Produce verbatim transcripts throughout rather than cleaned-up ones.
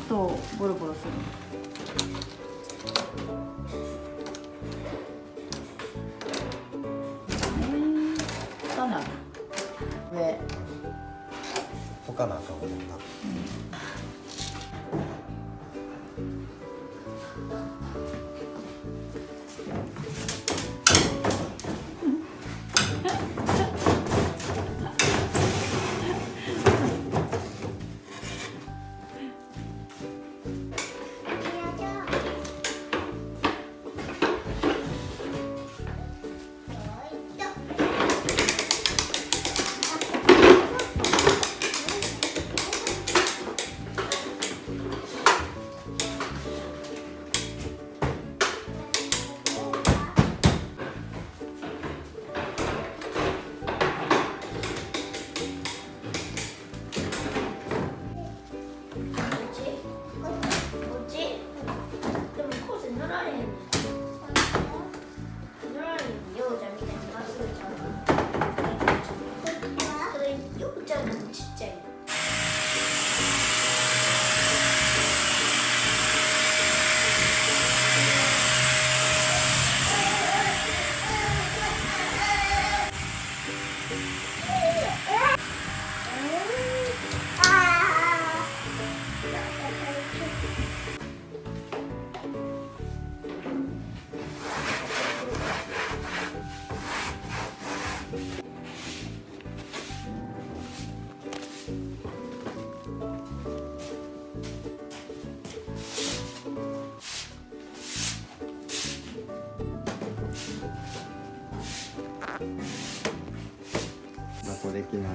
とボロボロする。下なの上他なあかんもんな。抱っこできない。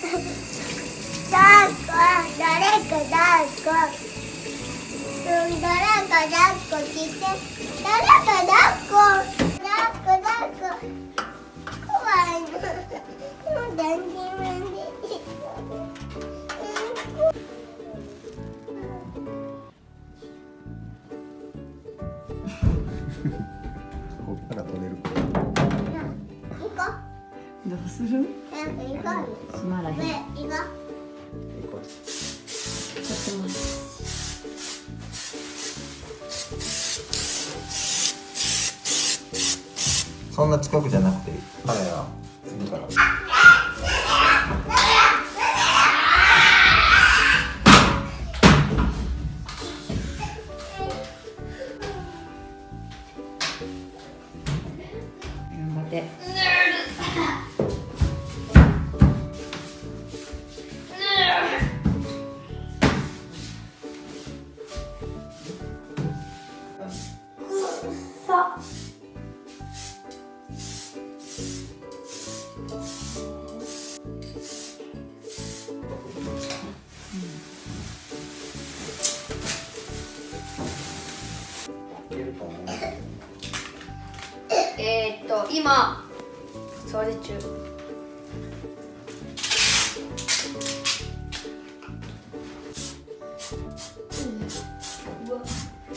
抱っこ、誰か抱っこ。うん、誰か抱っこ来て。誰か抱っこ。抱っこ、抱っこ。怖いの。もう大事なんで。 こっから取れるか。 行こう。 どうする？ なんか行こう。 閉まらへん。 ね、行こう。 行こう。 ちょっと待って。 そんな近くじゃなくていい。はいや、次から。 頑張って。さ。 えーっと今掃除中。うわ。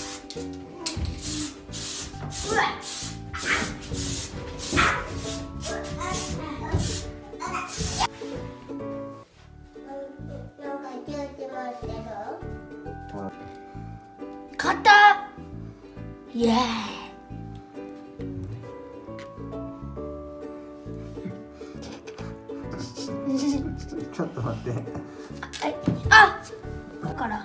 うわ。勝った。イエーイ。 ちょっと待って。 はい、あ、だから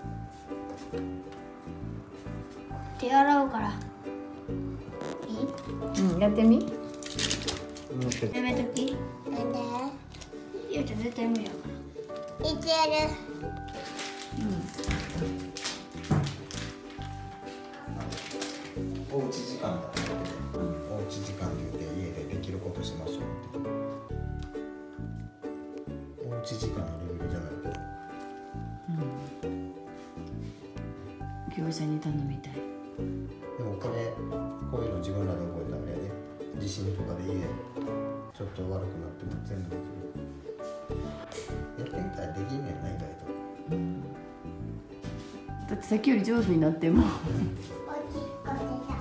手洗うからいい？ うん、やってみ。 やめとき。 なんで？ ゆうちゃん絶対無理やから。 いける。 おうち時間だ。おうち時間って言って家でできることしましょうって。おうち時間のレベルじゃないと。 業者に頼みたい。 でもこれこういうの自分らで覚えたらあれやで。地震とかで家ちょっと悪くなっても全部できる。やってみたらできんねんな意外と。 だってさっきより上手になっても。 おちっこでさ。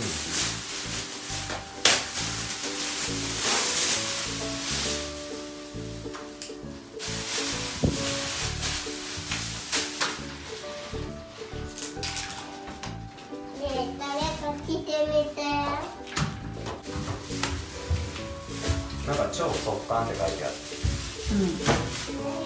ねえ、誰か来てみて。 なんか超速乾って書いてある。 うん。